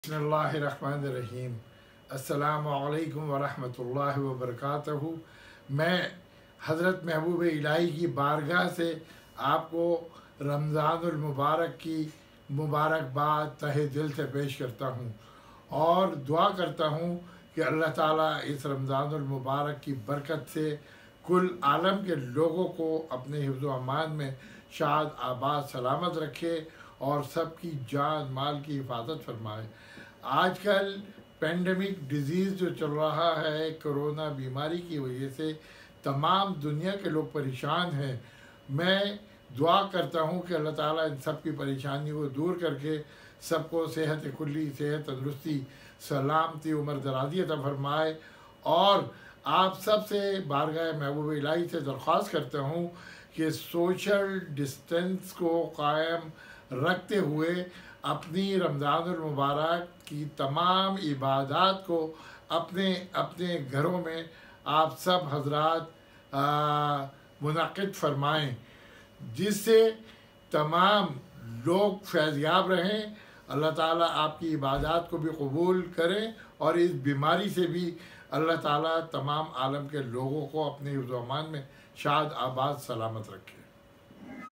बिस्मिल्लाहिर्रहमानिर्रहीम। अस्सलामुअलैकुम वरहमतुल्लाहि वबरकातुहू। मैं हज़रत महबूब इलाही की बारगाह से आपको रमज़ानुल मुबारक की मुबारकबाद तहे दिल से पेश करता हूँ और दुआ करता हूँ कि अल्लाह ताला इस रमज़ानुल मुबारक की बरकत से कुल आलम के लोगों को अपने हिफ्ज़ व अमान में शाद आबाद सलामत रखे और सबकी जान माल की हिफाजत फरमाए। आजकल पेंडेमिक डिज़ीज़ जो चल रहा है, कोरोना बीमारी की वजह से तमाम दुनिया के लोग परेशान हैं। मैं दुआ करता हूँ कि अल्लाह ताला इन सब की परेशानी को दूर करके सबको सेहत कुल्ली, सेहत तंदुरुस्ती, सलामती, उम्र दराज़ी अता फरमाए। और आप सब से बारगाह महबूब इलाही से दरख्वास्त करता हूँ कि सोशल डिस्टेंस को कायम रखते हुए अपनी रमज़ानुल मुबारक की तमाम इबादत को अपने अपने घरों में आप सब हजरात मुनक़िद फरमाएँ, जिससे तमाम लोग फैज़याब रहें। अल्लाह ताला आपकी इबादत को भी कबूल करें और इस बीमारी से भी अल्लाह ताला तमाम आलम के लोगों को अपने हिफ्ज़ व अमान में शाद आबाद सलामत रखे।